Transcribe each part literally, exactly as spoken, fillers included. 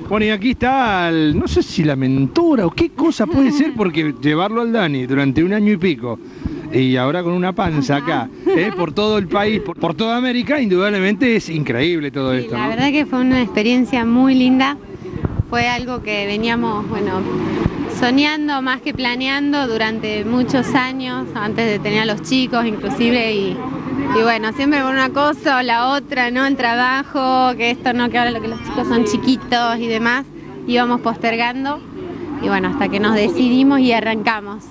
Bueno, y aquí está, el, no sé si la mentora o qué cosa puede ser, porque llevarlo al Dani durante un año y pico, y ahora con una panza acá, ¿eh? por todo el país, por, por toda América, indudablemente es increíble todo Sí, esto, la ¿no? verdad que fue una experiencia muy linda. Fue algo que veníamos, bueno, soñando más que planeando durante muchos años, antes de tener a los chicos inclusive, y, y bueno, siempre por una cosa o la otra, ¿no? El trabajo, que esto no, que ahora lo que los chicos son chiquitos y demás, íbamos postergando, y bueno, hasta que nos decidimos y arrancamos.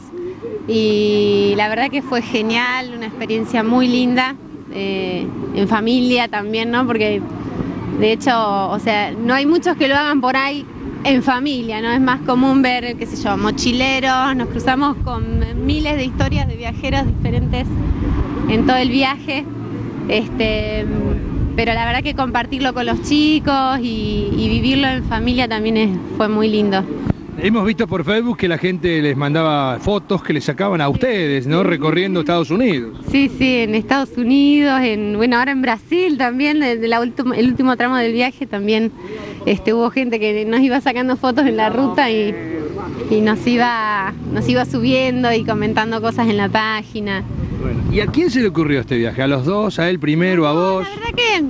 Y la verdad que fue genial, una experiencia muy linda, eh, en familia también, ¿no? Porque de hecho, o sea, no hay muchos que lo hagan por ahí en familia, ¿no? Es más común ver, qué sé yo, mochileros, nos cruzamos con miles de historias de viajeros diferentes en todo el viaje, este, pero la verdad que compartirlo con los chicos y, y vivirlo en familia también es, fue muy lindo. Hemos visto por Facebook que la gente les mandaba fotos que les sacaban a ustedes, ¿no? Recorriendo Estados Unidos. Sí, sí, en Estados Unidos, en, bueno, ahora en Brasil también, de, de la ultima, el último tramo del viaje también este, hubo gente que nos iba sacando fotos en la ruta y, y nos, iba, nos iba subiendo y comentando cosas en la página. Bueno, ¿y a quién se le ocurrió este viaje? ¿A los dos? ¿A él primero? ¿A vos? La verdad que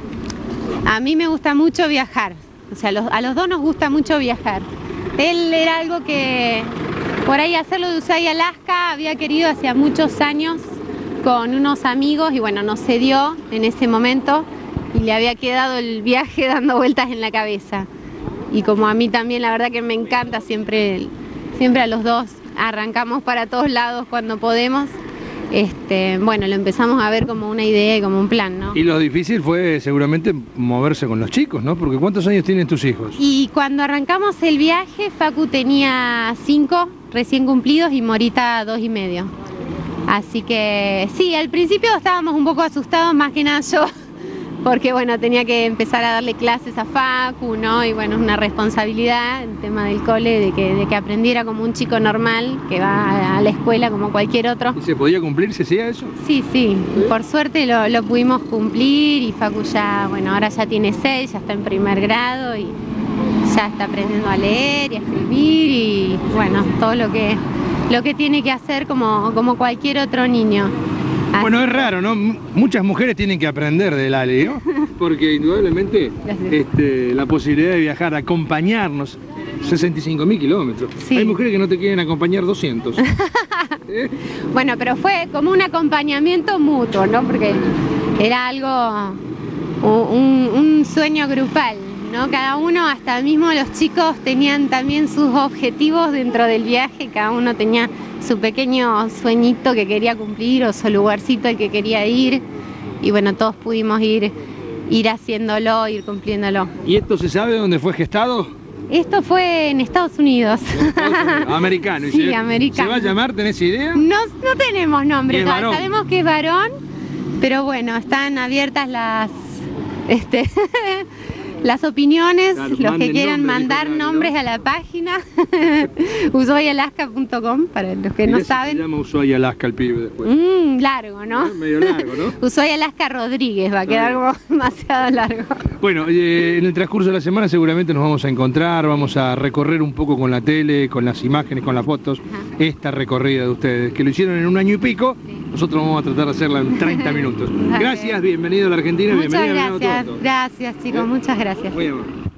a mí me gusta mucho viajar, o sea, los, a los dos nos gusta mucho viajar. Él era algo que por ahí hacerlo de Ushuaia y Alaska había querido hacía muchos años con unos amigos y bueno, no se dio en ese momento y le había quedado el viaje dando vueltas en la cabeza. Y como a mí también la verdad que me encanta, siempre, siempre a los dos arrancamos para todos lados cuando podemos. Este, bueno, lo empezamos a ver como una idea y como un plan, ¿no? Y lo difícil fue seguramente moverse con los chicos, ¿no? Porque ¿cuántos años tienen tus hijos? Y cuando arrancamos el viaje, Facu tenía cinco recién cumplidos y Morita dos y medio. Así que sí, al principio estábamos un poco asustados, más que nada yo, porque bueno, tenía que empezar a darle clases a Facu, ¿no? Y bueno, es una responsabilidad el tema del cole, de que, de que aprendiera como un chico normal, que va a la escuela como cualquier otro. ¿Y se podía cumplir, se hacía eso? Sí, sí, por suerte lo, lo pudimos cumplir y Facu ya, bueno, ahora ya tiene seis, ya está en primer grado y ya está aprendiendo a leer y a escribir y bueno, todo lo que, lo que tiene que hacer como, como cualquier otro niño. Así. Bueno, es raro, ¿no? Muchas mujeres tienen que aprender del Ale, ¿no? Porque indudablemente este, la posibilidad de viajar, acompañarnos, sesenta y cinco mil kilómetros. Sí. Hay mujeres que no te quieren acompañar doscientos. ¿Eh? Bueno, pero fue como un acompañamiento mutuo, ¿no? Porque era algo, un, un sueño grupal, ¿no? Cada uno, hasta mismo los chicos tenían también sus objetivos dentro del viaje, cada uno tenía su pequeño sueñito que quería cumplir o su lugarcito al que quería ir y bueno, todos pudimos ir, ir haciéndolo, ir cumpliéndolo. ¿Y esto se sabe dónde fue gestado? Esto fue en Estados Unidos. ¿En Estados Unidos? Americano. Sí, se, americano. ¿Se va a llamar? ¿Tenés idea? No, no tenemos nombre, varón. Sabemos que es varón, pero bueno, están abiertas las... Este, las opiniones, claro, los que quieran nombre, mandar nombres, ¿no?, a la página ushuaia alaska punto com para los que no saben. Se llama Ushuaia Alaska el pibe después. Mm, largo, ¿no? ¿Eh? Medio largo, ¿no? Ushuaia Alaska Rodríguez, va a quedar como demasiado largo. Bueno, eh, en el transcurso de la semana seguramente nos vamos a encontrar, vamos a recorrer un poco con la tele, con las imágenes, con las fotos, ajá, esta recorrida de ustedes, que lo hicieron en un año y pico, sí. Nosotros vamos a tratar de hacerla en treinta minutos. Gracias, bienvenido a la Argentina, muchas bienvenido gracias, a gracias chicos, muchas gracias. Muy amable.